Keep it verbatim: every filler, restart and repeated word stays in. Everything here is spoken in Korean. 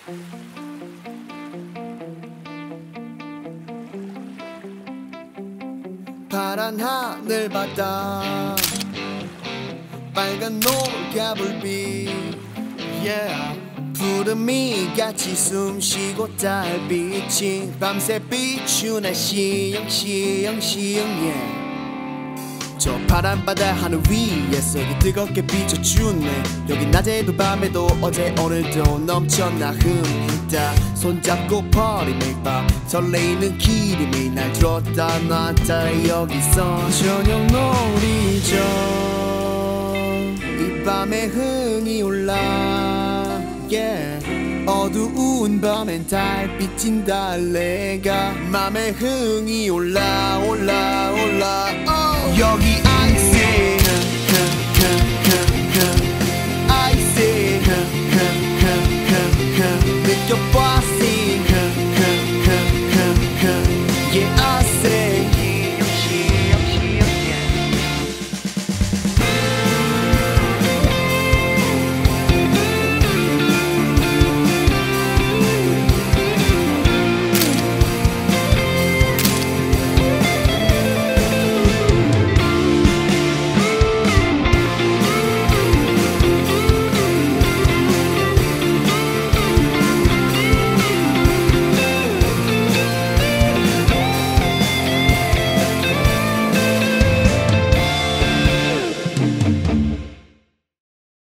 파란 하늘 바다 빨간 노을가불빛 yeah. 구름이 같이 숨쉬고 달빛이 밤새 비추는 시영시영시영 yeah. 저 파란 바다 하늘 위에서 뜨겁게 비춰주네 여기 낮에도 밤에도 어제 오늘도 넘쳐나 흠이다 손잡고 버린 매일 밤 설레이는 기름이 날 들었다 놨다 여기서 저녁 놀이죠 이 밤에 흥이 올라 yeah. 어두운 밤엔 달빛인 달래가 맘에 흥이 올라 올라 올라 oh. 여기